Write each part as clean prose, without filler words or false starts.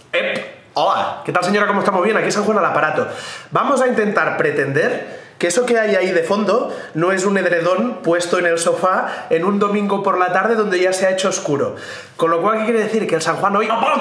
Hola, ¿qué tal señora? ¿Cómo estamos? Bien, aquí San Juan al aparato. Vamos a intentar pretender que eso que hay ahí de fondo no es un edredón puesto en el sofá en un domingo por la tarde donde ya se ha hecho oscuro. Con lo cual, ¿qué quiere decir? Que el San Juan hoy... ¡A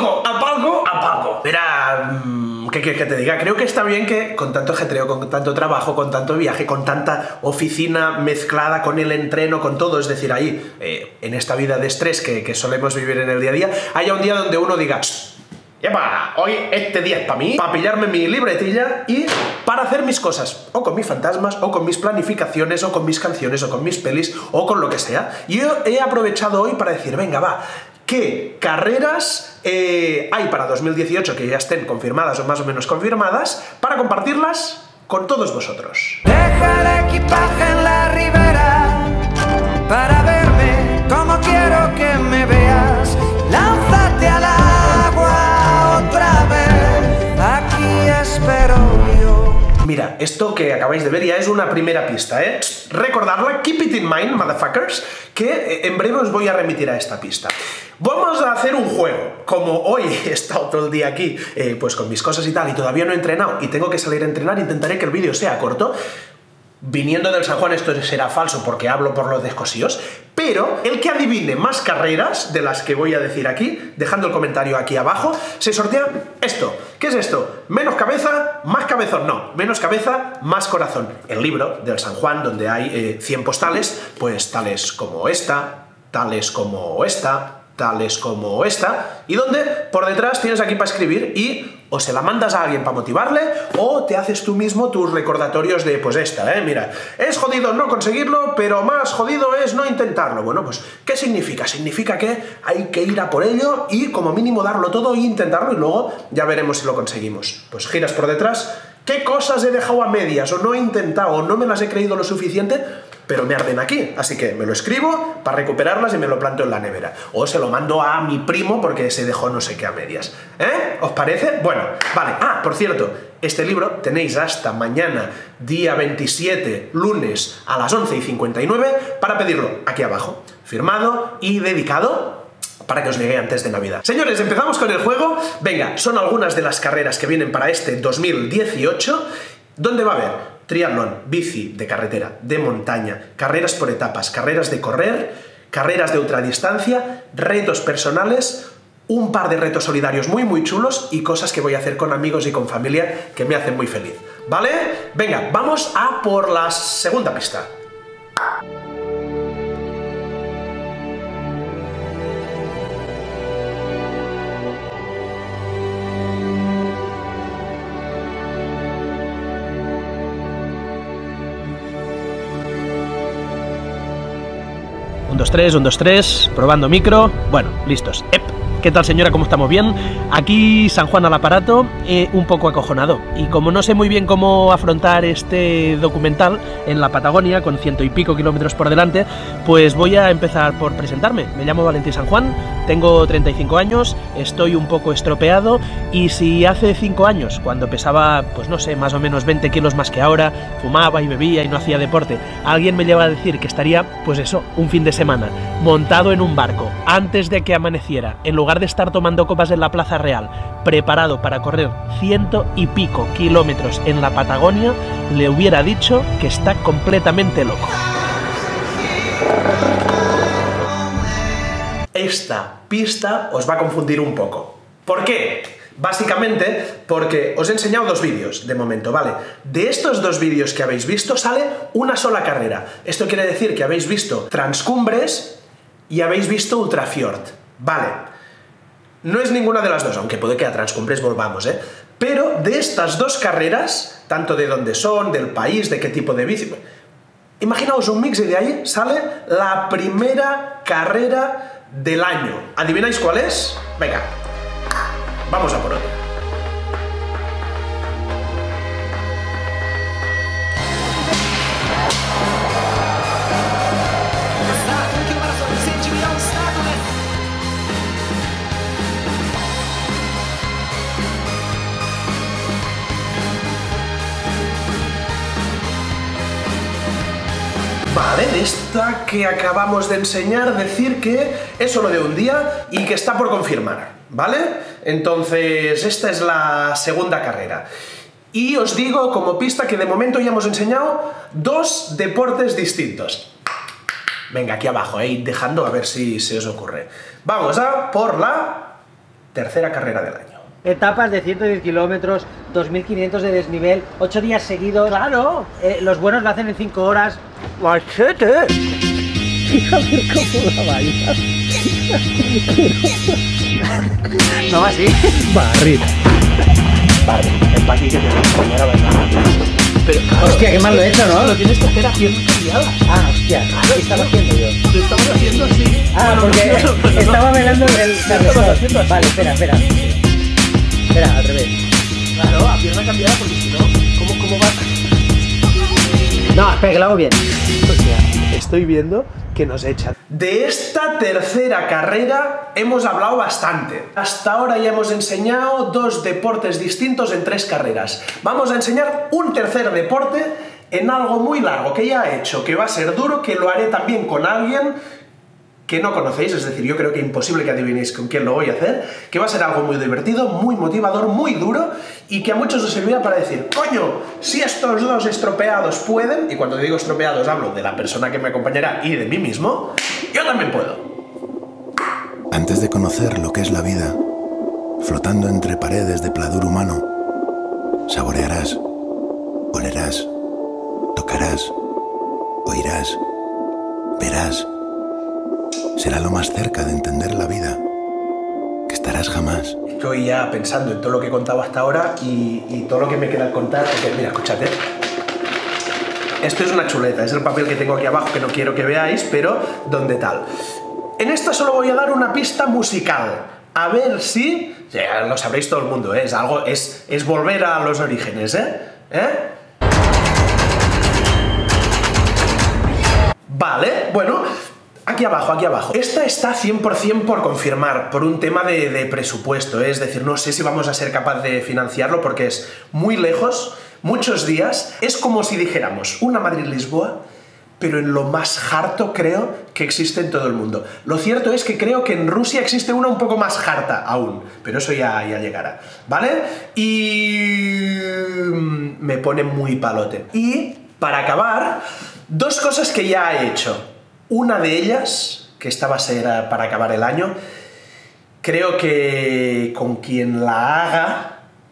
palco! Mira, ¿qué quieres que te diga? Creo que está bien que con tanto ajetreo, con tanto trabajo, con tanto viaje, con tanta oficina mezclada con el entreno, con todo, es decir, ahí, en esta vida de estrés que solemos vivir en el día a día, haya un día donde uno diga... ¡Epa! Hoy este día es para mí, para pillarme mi libretilla y para hacer mis cosas, o con mis fantasmas, o con mis planificaciones, o con mis canciones, o con mis pelis, o con lo que sea. Y yo he aprovechado hoy para decir, venga, va, ¿qué carreras hay para 2018 que ya estén confirmadas o más o menos confirmadas para compartirlas con todos vosotros? Deja el equipaje en la ribera para verme como quiero que me veas. Lánzate al agua otra vez, aquí espero yo. Mira, esto que acabáis de ver ya es una primera pista, ¿eh? Recordadla, keep it in mind, motherfuckers, que en breve os voy a remitir a esta pista. Vamos a hacer un juego. Como hoy he estado todo el día aquí, pues con mis cosas y tal, y todavía no he entrenado, y tengo que salir a entrenar, intentaré que el vídeo sea corto. Viniendo del San Juan esto será falso porque hablo por los descosíos, pero el que adivine más carreras de las que voy a decir aquí, dejando el comentario aquí abajo, se sortea esto. ¿Qué es esto? Menos cabeza, más cabezón. No, menos cabeza, más corazón. El libro del San Juan, donde hay 100 postales, pues tales como esta, tales como esta, tales como esta, y donde por detrás tienes aquí para escribir y o se la mandas a alguien para motivarle o te haces tú mismo tus recordatorios de, pues esta, mira, es jodido no conseguirlo, pero más jodido es no intentarlo. Bueno, pues, ¿qué significa? Significa que hay que ir a por ello y como mínimo darlo todo e intentarlo y luego ya veremos si lo conseguimos. Pues giras por detrás, ¿qué cosas he dejado a medias o no he intentado o no me las he creído lo suficiente? Pero me arden aquí, así que me lo escribo para recuperarlas y me lo planto en la nevera. O se lo mando a mi primo porque se dejó no sé qué a medias. ¿Os parece? Bueno, vale. Ah, por cierto, este libro tenéis hasta mañana, día 27, lunes, a las 11:59, para pedirlo aquí abajo. Firmado y dedicado para que os llegue antes de Navidad. Señores, empezamos con el juego. Venga, son algunas de las carreras que vienen para este 2018. ¿Dónde va a haber? Triatlón, bici de carretera, de montaña, carreras por etapas, carreras de correr, carreras de ultradistancia, retos personales, un par de retos solidarios muy chulos y cosas que voy a hacer con amigos y con familia que me hacen muy feliz. ¿Vale? Venga, vamos a por la segunda pista. Un, dos, tres, probando micro. Bueno, listos. ¿Qué tal señora? ¿Cómo estamos? ¿Bien? Aquí San Juan al aparato, un poco acojonado. Y como no sé muy bien cómo afrontar este documental en la Patagonia, con 100 y pico kilómetros por delante, pues voy a empezar por presentarme. Me llamo Valentín San Juan, tengo 35 años, estoy un poco estropeado y si hace 5 años, cuando pesaba, pues no sé, más o menos 20 kilos más que ahora, fumaba y bebía y no hacía deporte, alguien me lleva a decir que estaría, pues eso, un fin de semana, montado en un barco, antes de que amaneciera, en lugar de estar tomando copas en la Plaza Real, preparado para correr 100 y pico kilómetros en la Patagonia, le hubiera dicho que está completamente loco. Esta pista os va a confundir un poco. ¿Por qué? Básicamente porque os he enseñado dos vídeos de momento, ¿vale? De estos dos vídeos que habéis visto sale una sola carrera. Esto quiere decir que habéis visto Transcumbres y habéis visto Ultrafjord, ¿vale? No es ninguna de las dos, aunque puede que a Transcumbres volvamos, Pero de estas dos carreras, tanto de dónde son, del país, de qué tipo de bici... Imaginaos un mix y de ahí sale la primera carrera del año. ¿Adivináis cuál es? Venga, vamos a por otra. ¿vale? De esta que acabamos de enseñar, decir que es solo de un día y que está por confirmar, ¿vale? Entonces, esta es la segunda carrera. Y os digo como pista que de momento ya hemos enseñado 2 deportes distintos. Venga, aquí abajo, dejando a ver si se os ocurre. Vamos a por la tercera carrera del año. Etapas de 110 kilómetros, 2500 de desnivel, 8 días seguidos. ¡Claro! Los buenos lo hacen en 5 horas. ¡Machete! Fíjate cómo la baila. No va así. Barrita. Vale, el aquí que te voy a poner a bailar. Pero, claro, hostia, qué mal lo he hecho, ¿no? Lo tienes que hacer a pierna cambiada. Ah, hostia, ¿qué estaba haciendo yo? Lo estamos haciendo así. Ah, porque estaba bailando el carretón. Vale, espera. Espera, al revés. Claro, a pierna cambiada, porque si no, ¿cómo vas? No, espera, que lo hago bien. O sea, estoy viendo que nos echan. De esta tercera carrera hemos hablado bastante. Hasta ahora ya hemos enseñado 2 deportes distintos en 3 carreras. Vamos a enseñar un tercer deporte en algo muy largo que ya he hecho, que va a ser duro, que lo haré también con alguien que no conocéis, es decir, yo creo que es imposible que adivinéis con quién lo voy a hacer, que va a ser algo muy divertido, muy motivador, muy duro, y que a muchos os servirá para decir, coño, si estos 2 estropeados pueden, y cuando digo estropeados hablo de la persona que me acompañará y de mí mismo, yo también puedo. Antes de conocer lo que es la vida, flotando entre paredes de pladur humano, saborearás, olerás, tocarás, oirás, verás. Será lo más cerca de entender la vida que estarás jamás. Estoy ya pensando en todo lo que he contado hasta ahora y todo lo que me queda al contar, porque mira, escúchate. Esto es una chuleta, es el papel que tengo aquí abajo que no quiero que veáis, pero donde tal. En esta solo voy a dar una pista musical. A ver si... Ya lo sabréis todo el mundo, ¿eh? Es volver a los orígenes, Vale, bueno... Aquí abajo. Esta está 100% por confirmar, por un tema de presupuesto, es decir, no sé si vamos a ser capaz de financiarlo porque es muy lejos, muchos días, es como si dijéramos una Madrid-Lisboa, pero en lo más harto creo que existe en todo el mundo. Lo cierto es que creo que en Rusia existe una un poco más harta aún, pero eso ya llegará, ¿vale? Y... me pone muy palote. Y, para acabar, 2 cosas que ya he hecho. Una de ellas, que esta va a ser para acabar el año, creo que con quien la haga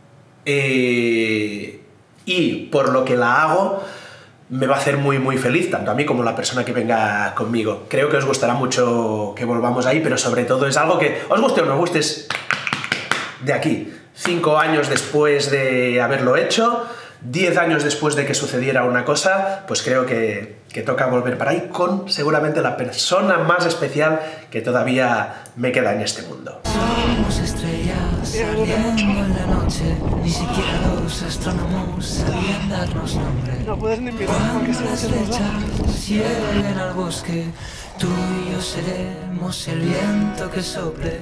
y por lo que la hago, me va a hacer muy muy feliz, tanto a mí como a la persona que venga conmigo. Creo que os gustará mucho que volvamos ahí, pero sobre todo es algo que, os guste o no os guste, es de aquí. 5 años después de haberlo hecho, 10 años después de que sucediera una cosa, pues creo que toca volver para ahí con seguramente la persona más especial que todavía me queda en este mundo. Somos estrellas saliendo en la noche, ni siquiera los astrónomos sabían darnos nombre. No puedes ni mirar porque se Las flechas lleguen al bosque, tú y yo seremos el viento que sople.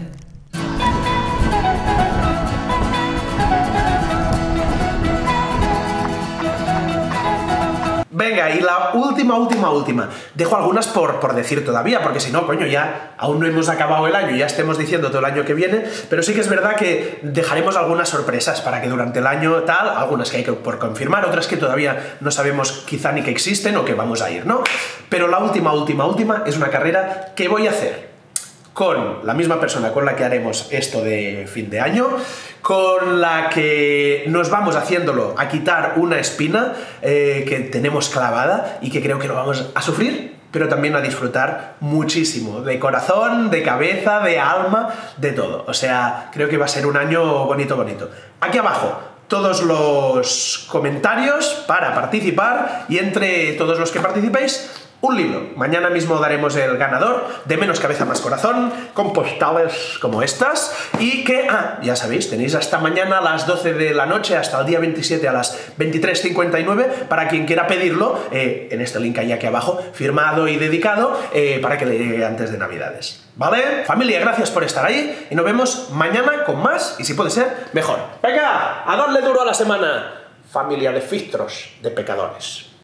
Venga, y la última. Dejo algunas por decir todavía, porque si no, coño, ya aún no hemos acabado el año, ya estemos diciendo todo el año que viene, pero sí que es verdad que dejaremos algunas sorpresas para que durante el año tal, algunas que hay por confirmar, otras que todavía no sabemos quizá ni que existen o que vamos a ir, ¿no? Pero la última es una carrera que voy a hacer con la misma persona con la que haremos esto de fin de año, con la que nos vamos haciéndolo a quitar una espina que tenemos clavada y que creo que lo vamos a sufrir, pero también a disfrutar muchísimo, de corazón, de cabeza, de alma, de todo. O sea, creo que va a ser un año bonito. Aquí abajo, todos los comentarios para participar y entre todos los que participéis, un libro. Mañana mismo daremos el ganador de Menos cabeza más corazón, con postales como estas, y que, ya sabéis, tenéis hasta mañana a las 12 de la noche, hasta el día 27 a las 23:59, para quien quiera pedirlo, en este link ahí aquí abajo, firmado y dedicado, para que le llegue antes de Navidades. ¿Vale? Familia, gracias por estar ahí, y nos vemos mañana con más, y si puede ser, mejor. ¡Venga! ¡A darle duro a la semana! Familia de fistros de pecadores.